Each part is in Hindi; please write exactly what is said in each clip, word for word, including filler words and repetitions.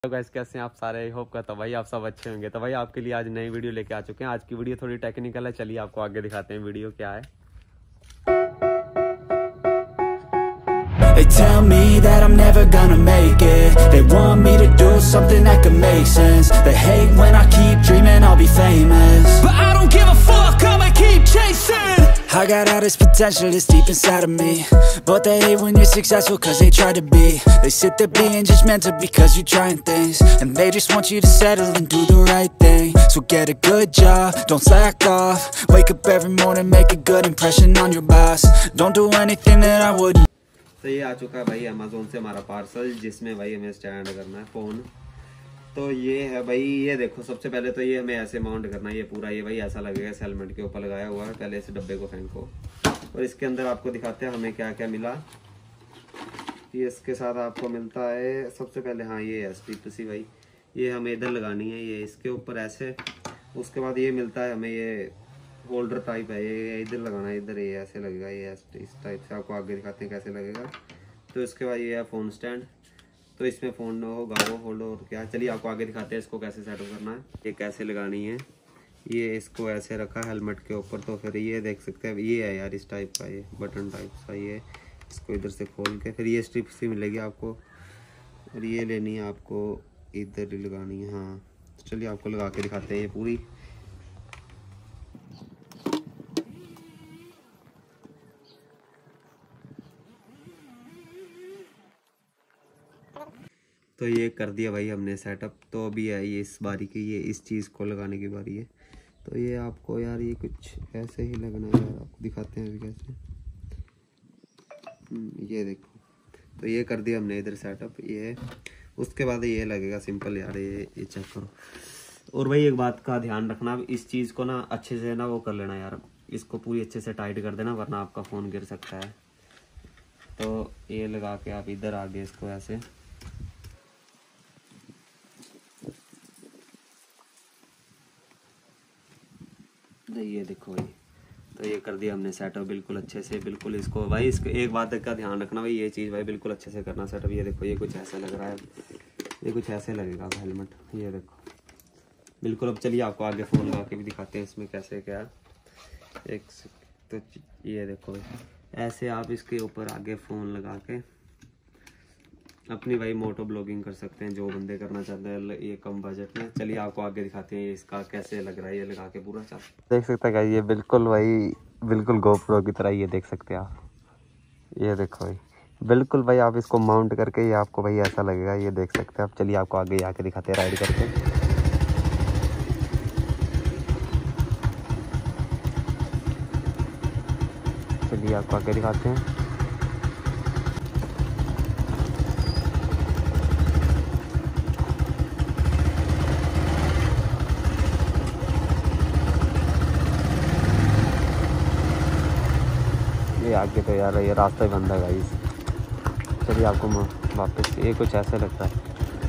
तो गाइस कैसे हैं आप सारे, होप करता भाई आप सब अच्छे होंगे। तो भाई आपके लिए आज नई वीडियो लेके आ चुके हैं। आज की वीडियो थोड़ी टेक्निकल है, चलिए आपको आगे दिखाते हैं वीडियो क्या है। They tell me that I'm never gonna make it. They want me to do something that could make sense. They hate when I keep dreaming I'll be famous, but I don't give a fuck, I'ma keep chasing. I got all this potential that's deep inside of me, but they hate when you're successful cause they try to be. They sit there being judgmental because you're trying things, and they just want you to settle and do the right thing. So get a good job, don't slack off. Wake up every morning, make a good impression on your boss. Don't do anything that I wouldn't. तो ये आ चुका है भाई अमेज़ोन से हमारा पार्सल, जिसमें भाई हमें स्टैंड करना है फ़ोन। तो ये है भाई, ये देखो सबसे पहले तो ये हमें ऐसे माउंट करना है। ये पूरा ये भाई ऐसा लगेगा, हेलमेट के ऊपर लगाया हुआ है। पहले इस डब्बे को फेंको और इसके अंदर आपको दिखाते हैं हमें क्या क्या मिला। ये इसके साथ आपको मिलता है सबसे पहले, हाँ ये है स्ट्रिप सी भाई, ये हमें इधर लगानी है, ये इसके ऊपर ऐसे। उसके बाद ये मिलता है हमें ये होल्डर टाइप है, ये इधर लगाना है, इधर ये ऐसे लगेगा, ये इस टाइप से। आपको आगे दिखाते हैं कैसे लगेगा। तो इसके बाद ये है फ़ोन स्टैंड, तो इसमें फ़ोन होगा वो होल्डर और क्या। चलिए आपको आगे दिखाते हैं इसको कैसे सेटअप करना है, ये कैसे लगानी है। ये इसको ऐसे रखा हेलमेट के ऊपर, तो फिर ये देख सकते हैं ये है यार इस टाइप का, ये बटन टाइप सा। ये इसको इधर से खोल के फिर ये स्ट्रिप सी मिलेगी आपको, और ये लेनी है आपको, इधर ही लगानी है। हाँ चलिए आपको लगा के दिखाते हैं ये पूरी। तो ये कर दिया भाई हमने सेटअप। तो अभी है ये इस बारी की, ये इस चीज़ को लगाने की बारी है। तो ये आपको यार ये कुछ ऐसे ही लगना है यार, आपको दिखाते हैं अभी कैसे। ये देखो, तो ये कर दिया हमने इधर सेटअप ये। उसके बाद ये लगेगा सिंपल यार, ये ये चेक करो। और भाई एक बात का ध्यान रखना, इस चीज़ को ना अच्छे से ना वो कर लेना यार, इसको पूरी अच्छे से टाइट कर देना, वरना आपका फ़ोन गिर सकता है। तो ये लगा के आप इधर आगे इसको ऐसे, ये देखो भाई। तो ये कर दिया हमने सेटअप बिल्कुल अच्छे से, बिल्कुल इसको भाई इसको एक बात का ध्यान रखना भाई, ये चीज़ भाई बिल्कुल अच्छे से करना सेटअप। ये देखो ये कुछ ऐसा लग रहा है, ये कुछ ऐसे लगेगा हेलमेट, ये देखो बिल्कुल। अब चलिए आपको आगे फ़ोन लगा के भी दिखाते हैं इसमें कैसे क्या है। एक तो ये देखो ऐसे आप इसके ऊपर आगे फ़ोन लगा के अपनी भाई मोटो ब्लॉगिंग कर सकते हैं, जो बंदे करना चाहते हैं ये कम बजट में। चलिए आपको आगे दिखाते हैं इसका कैसे लग रहा है, ये लगा के पूरा चाल देख सकते हैं ये बिल्कुल भाई बिल्कुल गोप्रो की तरह, ये देख सकते हैं आप। ये देखो भाई बिल्कुल भाई, आप इसको माउंट करके ये आपको भाई ऐसा लगेगा, ये देख सकते हैं आप। चलिए आपको आगे आके दिखाते हैं राइड करके। चलिए आपको आगे दिखाते हैं। ये आगे तो यार ये रास्ता ही बंद है गाइस। चलिए आपको वापस ये कुछ ऐसे लगता है।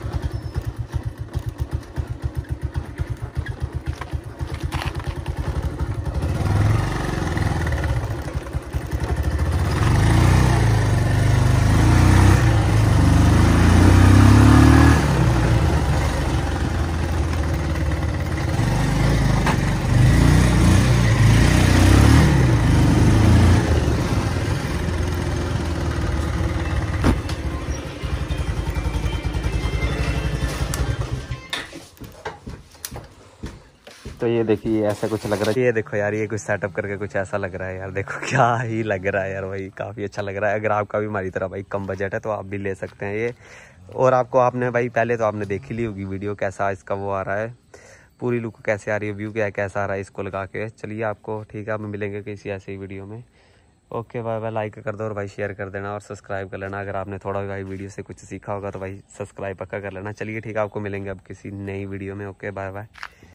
तो ये देखिए ऐसा कुछ लग रहा है, ये देखो यार ये कुछ सेटअप करके कुछ ऐसा लग रहा है यार, देखो क्या ही लग रहा है यार भाई, काफ़ी अच्छा लग रहा है। अगर आपका भी हमारी तरह भाई कम बजट है तो आप भी ले सकते हैं ये। और आपको आपने भाई पहले तो आपने देख ही ली होगी वीडियो, कैसा इसका वो आ रहा है, पूरी लुक कैसे आ रही है, व्यू क्या कैसा आ रहा है इसको लगा के। चलिए आपको ठीक है, आप मिलेंगे किसी ऐसी वीडियो में। Okay bye bye. लाइक कर दो और भाई शेयर कर देना और सब्सक्राइब कर लेना। अगर आपने थोड़ा भाई वीडियो से कुछ सीखा होगा तो भाई सब्सक्राइब पक्का कर लेना। चलिए ठीक है, आपको मिलेंगे अब किसी नई वीडियो में। Okay bye bye.